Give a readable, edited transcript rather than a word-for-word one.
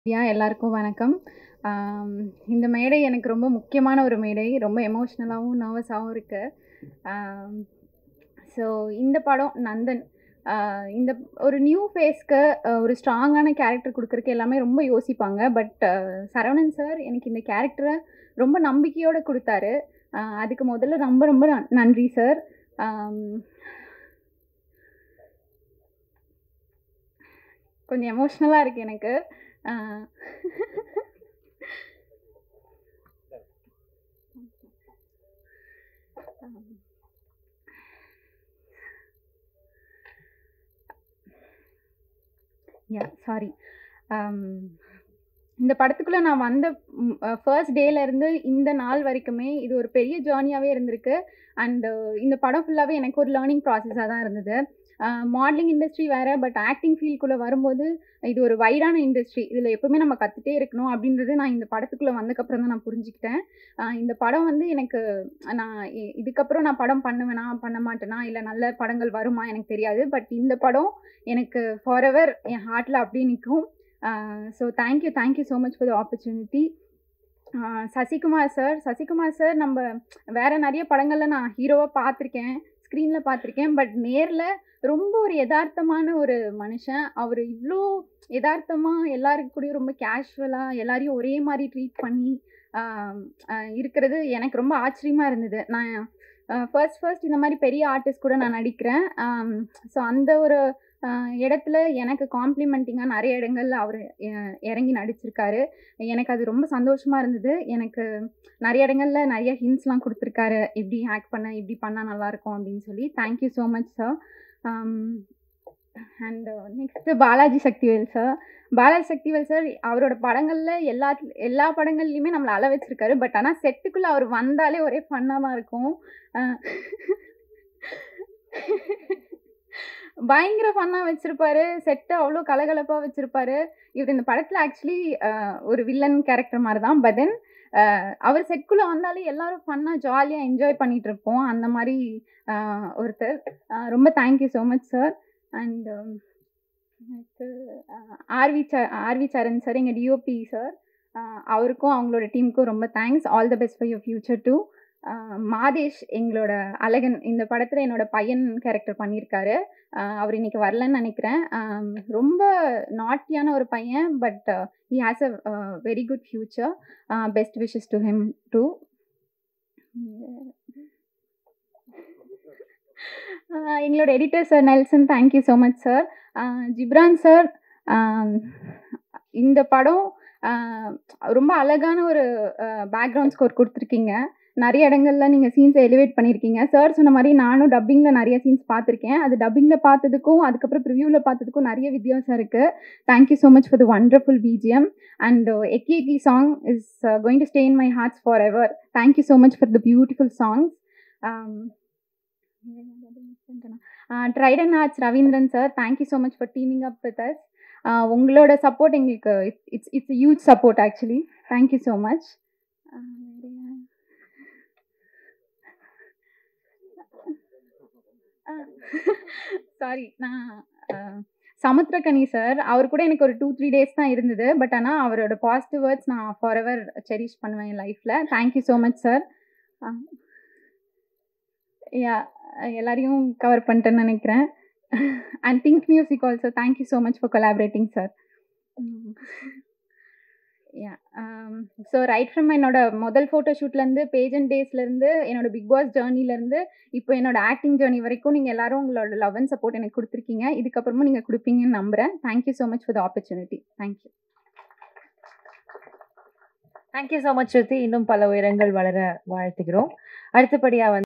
எல்லாருக்கும் வணக்கம். ஆம், இந்த மேடை எனக்கு ரொம்ப முக்கியமான ஒரு மேடை. ரொம்ப எமோஷ்னலாவும், நர்வஸாவும் இருக்கு. ஆம், ஸோ இந்த படம் நந்தன். அ இந்த ஒரு நியூ ஃபேஸ்க்கு ஒரு ஸ்ட்ராங்கான கேரக்டர் குடுக்குறக்கு எல்லாமே ரொம்ப யோசிப்பாங்க. பட் சரவணன் சார் எனக்கு இந்த கேரக்டர ரொம்ப நம்பிக்கையோட குடுத்தாரு. அதுக்கு முதல்ல ரொம்ப ரொம்ப நன்றி சார். ஆம், கொஞ்சம் எமோஷ்னலா இருக்கு எனக்கு. அ சாரி. அம் இந்த படத்துக்குள்ள நான் வந்த ஃபர்ஸ்ட் டேலேருந்து இந்த நாள் வரைக்குமே இது ஒரு பெரிய ஜர்னியாவே இருந்திருக்கு. அண்ட் இந்த படம் ஃபுல்லாவே எனக்கு ஒரு லேர்னிங் ப்ராசஸா தான் இருந்தது. மாடலிங் இண்டஸ்ட்ரி வேற, பட் ஆக்டிங் ஃபீல்டுக்குள்ள வரும்போது இது ஒரு வைடான இண்டஸ்ட்ரி. இதில எப்பவுமே நம்ம கத்துட்டே இருக்கணும் அப்படின்றது நான் இந்த படத்துக்குள்ள வந்ததுக்கப்புறம் தான் நான் புரிஞ்சுக்கிட்டேன். இந்த படம் வந்து எனக்கு நான் இதுக்கப்புறம் நான் படம் பண்ணுவேனா, பண்ண மாட்டேனா, இல்ல நல்ல படங்கள் வருமா எனக்கு தெரியாது. பட் இந்த படம் எனக்கு ஃபாரெவர் என் ஹார்ட்ல அப்படியே நிக்கும். So thank you so much for the opportunity. Sasikumar sir நம்ப வேற நெறைய படங்கள்ல நான் ஹீரோவா பார்த்துருக்கேன். ஸ்க்ரீன்ல பார்த்துருக்கேன். பட் நேர்ல ரொம்ப ஒரு எதார்த்தமான ஒரு மனுஷன். அவரு இவ்ளோ எதார்த்தமா எல்லாருக்கு கூடயும் ரொம்ப கேஷுவலா எல்லாரையும் ஒரே மாரி ட்ரீட் பண்ணி அ அ இருக்கிறது எனக்கு ரொம்ப ஆச்சரியமா இருந்தது. நான் ஃபர்ஸ்ட் இந்த மாரி பெரிய ஆர்டிஸ்ட் கூட நான் நடிக்கிறேன். ஸோ அந்த ஒரு அ இடத்துல எனக்கு காம்ப்ளிமெண்டிங்கா நெறைய இடங்கள்ல அவரு இறங்கி நடிச்சிருக்காரு. எனக்கு அது ரொம்ப சந்தோஷமா இருந்தது. எனக்கு நெறைய இடங்கள்ல நெறைய ஹிண்ட்ஸ்லாம் குடுத்துருக்காரு. "இப்படி ஆக்ட் பண்ணு, இப்படி பண்ணா நல்லாயிருக்கும்" அப்படின்னு சொல்லி. Thank you so much sir. Um and next Balaji Sakthivel sir. Balaji Sakthivel sir அவரோட படங்கள்ல எல்லா படங்கள்லயுமே நம்மள அழ வச்சிருக்காரு. பட் ஆனா செட்டுக்குள்ள அவர் வந்தாலே ஒரே ஃபன்னா தான் இருக்கும். அ பயங்கர ஃபன்னா வச்சிருப்பாரு. செட்ட அவ்ளோ கலகலப்பா வச்சிருப்பாரு. இவரு இந்த படத்துல ஆக்சுவலி ஒரு வில்லன் கேரக்டர் மாரி தான். பட் தென் அவர் செட்குள்ள வந்தாலே எல்லாரும் ஃபன்னா, ஜாலியா என்ஜாய் பண்ணிட்டு இருப்போம். அந்த மாரி அ ஒருத்தர். ரொம்ப thank you so much sir. And அடுத்து அ ஆர்வி சரண் சார், எங்க டிஓபி சார். அ அவருக்கும் அவங்களோட டீமுக்கும் ரொம்ப thanks. All the best for your future too. Mathesh எங்களோட அழகன் இந்த படத்துல என்னோட பையன் கேரக்டர் பண்ணியிருக்காரு. அவரு இன்னைக்கு வரலன்னு நெனைக்கிறேன். ரொம்ப நாட்டியான ஒரு பையன். But he has a very good future. Best wishes to him too. எங்களோட editor sir Nelson, thank you so much sir. Ghibran sir, அ இந்த படம் அ ரொம்ப அழகான ஒரு பேக்ரவுண்ட் ஸ்கோர் குடுத்துருக்கீங்க. நெறைய இடங்கள்ல நீங்க சீன்ஸ எலிவேட் பண்ணியிருக்கீங்க. சார் சொன்ன மாரி நானும் டப்பிங்ல நெறைய சீன்ஸ் பார்த்துருக்கேன். அது டப்பிங்ல பார்த்ததுக்கும், அதுக்கப்புறம் ப்ரிவியூல பார்த்ததுக்கும் நெறைய வித்தியாசம் இருக்கு. Thank you so much for the wonderful BGM. And எக்கி எக்கி song is going to stay in my hearts forever. Thank you so much for the beautiful songs. Trident Arts Ravindran sir, thank you so much for teaming up with us. உங்களோட support எங்களுக்கு it's huge support actually. Thank you so much. Sorry. நான் அ Samuthirakani sir, அவரு கூட எனக்கு ஒரு 2, 3 days தான் இருந்தது. பட் ஆனா அவரோட பாசிட்டிவ் வேர்ட்ஸ் நான் ஃபாரெவர் செரிஷ் பண்ணுவேன் என் லைஃப்ல. Thank you so much sir. அ யாஹ் எல்லாரையும் கவர் பண்ணிட்டேன்னு நெனைக்கிறேன். And think music also thank you so much for collaborating sir. Yeah so right from என்னோட முதல் ஃபோட்டோ ஷூட்லேருந்து, பேஜெண்ட் டேஸ்லேருந்து, என்னோட பிக் பாஸ் ஜர்னிலேருந்து, இப்போ என்னோட ஆக்டிங் ஜர்னி வரைக்கும் நீங்க எல்லாரும் உங்களோட லவ் அண்ட் சப்போர்ட் எனக்கு குடுத்துருக்கீங்க. இதுக்கப்புறமும் நீங்க குடுப்பீங்கன்னு நம்புறேன். Thank you so much for the opportunity. Thank you. Thank you so much Shruti. இன்னும் பல உயரங்கள் வளர வாழ்த்துகிறோம். அடுத்தபடியா